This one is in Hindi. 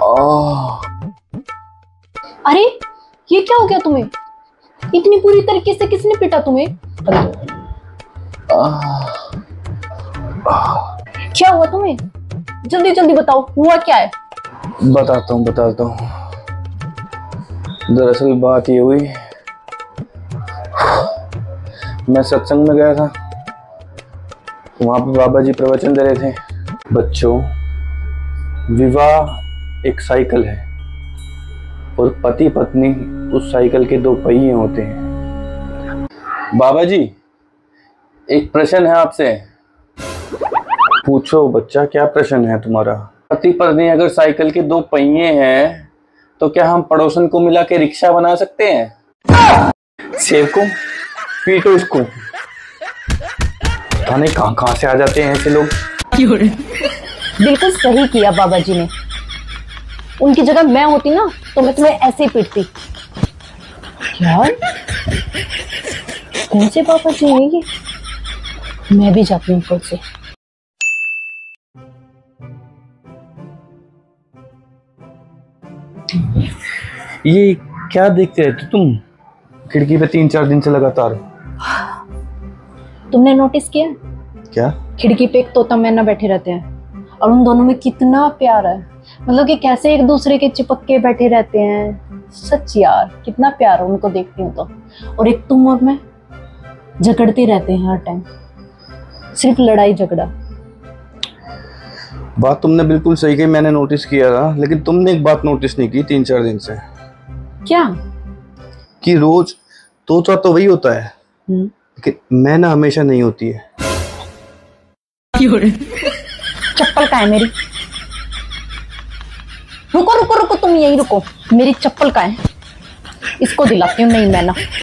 अरे ये क्या हो गया तुम्हें? इतनी बुरी तरीके से किसने पीटा तुम्हें? क्या हुआ तुम्हें? जल्दी जल्दी बताओ, हुआ क्या है? बताता हूँ। दरअसल बात ये हुई, मैं सत्संग में गया था। वहां पे बाबा जी प्रवचन दे रहे थे। बच्चों, विवाह एक साइकिल है और पति पत्नी उस साइकिल के दो पहिए होते हैं। बाबा जी, एक प्रश्न है आपसे। पूछो बच्चा, क्या प्रश्न है तुम्हारा? पति पत्नी अगर साइकिल के दो पहिए हैं तो क्या हम पड़ोसन को मिला के रिक्शा बना सकते हैं? सेब को पीटो इसको। पता नहीं कहां से आ जाते हैं ऐसे लोग। बिल्कुल सही किया बाबा जी ने। उनकी जगह मैं होती ना तो मैं तुम्हें ऐसे ही पीटती। यार कौन से बाबा जी हैं ये? मैं भी जाती हूँ कल से। ये क्या देखते रहते तुम खिड़की पे 3-4 दिन से लगातार? तुमने नोटिस किया? क्या? खिड़की पे एक तोता मैना बैठे रहते हैं और उन दोनों में कितना प्यार है। मतलब कि कैसे एक दूसरे के चिपक के बैठे रहते हैं। सच यार, कितना प्यार है उनको देखती हूँ तो। और एक तुम और मैं झगड़ते रहते हैं हर टाइम, सिर्फ लड़ाई झगड़ा। बात तुमने बिल्कुल सही कही, मैंने नोटिस किया था। लेकिन तुमने एक बात नोटिस नहीं की 3-4 दिन से। क्या? कि रोज तोता तो वही होता है लेकिन मैना हमेशा नहीं होती है। चप्पल कहाँ है मेरी? रुको रुको रुको, तुम यहीं रुको। मेरी चप्पल कहाँ है? इसको दिलाती हूँ नई मैना।